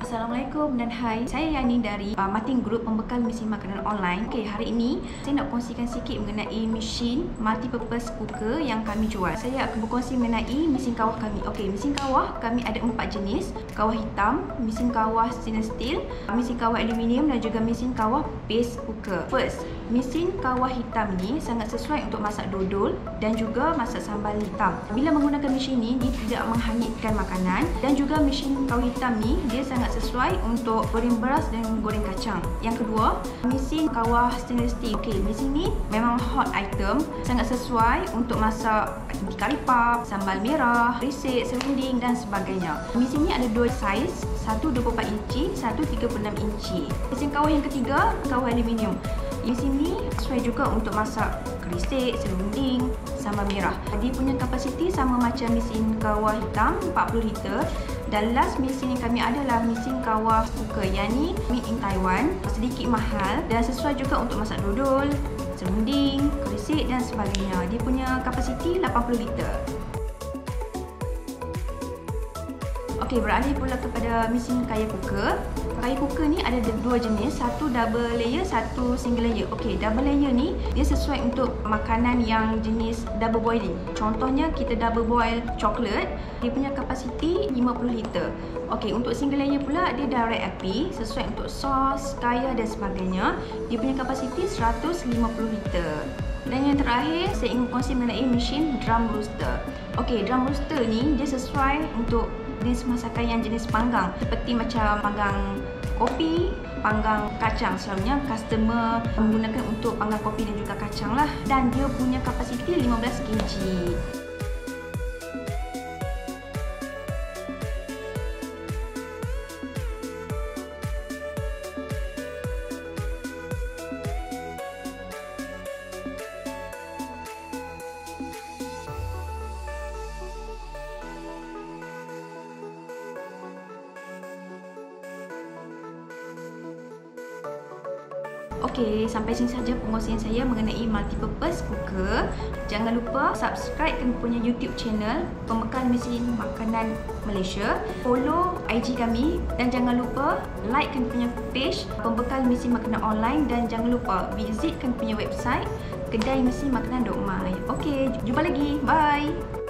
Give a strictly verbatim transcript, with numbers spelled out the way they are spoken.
Assalamualaikum dan hai, saya Yani dari uh, Martin Group, pembekal mesin makanan online. Okey, hari ini saya nak kongsikan sikit mengenai mesin multi-purpose cooker yang kami jual. Saya akan berkongsi mengenai mesin kawah kami. Okey, mesin kawah kami ada empat jenis. Kawah hitam, mesin kawah stainless steel, mesin kawah aluminium dan juga mesin kawah base cooker. First, mesin kawah hitam ni sangat sesuai untuk masak dodol dan juga masak sambal hitam. Bila menggunakan mesin ni, dia tidak menghanyutkan makanan, dan juga mesin kawah hitam ni dia sangat sesuai untuk goreng beras dan goreng kacang. Yang kedua, mesin kawah stainless steel. Okey, mesin ni memang hot item, sangat sesuai untuk masak kari pap, sambal merah, risik, serunding dan sebagainya. Mesin ni ada dua saiz, satu dua puluh empat inci, satu tiga puluh enam inci. Mesin kawah yang ketiga, kawah aluminium. Mesin ni sesuai juga untuk masak kerisik, serunding, sambal merah. Dia punya kapasiti sama macam mesin kawah hitam, empat puluh liter. Dan last mesin yang kami adalah mesin kawah cooker, yang ni made in Taiwan, sedikit mahal dan sesuai juga untuk masak dodol, serunding, kerisik dan sebagainya. Dia punya kapasiti lapan puluh liter. Okey, beralih pula kepada mesin kaya cooker. Kaya cooker ni ada dua jenis, satu double layer, satu single layer. Okey, double layer ni dia sesuai untuk makanan yang jenis double boiling. Contohnya kita double boil coklat, dia punya kapasiti lima puluh liter. Okey, untuk single layer pula dia direct api, sesuai untuk sos, kaya dan sebagainya. Dia punya kapasiti seratus lima puluh liter. Dan yang terakhir, saya ingin kongsi mengenai mesin drum roaster. Okey, drum roaster ni dia sesuai untuk jenis masakan yang jenis panggang, seperti macam panggang kopi, panggang kacang. Selalunya customer menggunakan untuk panggang kopi dan juga kacang lah. Dan dia punya kapasiti lima belas kilogram. Okey, sampai sini saja pengkongsian saya mengenai multi-purpose cooker. Jangan lupa subscribe kami punya YouTube channel Pembekal Mesin Makanan Malaysia. Follow I G kami dan jangan lupa like kami punya page Pembekal Mesin Makanan Online, dan jangan lupa visit kami punya website kedai mesin makanan dot my. Okey, jumpa lagi. Bye.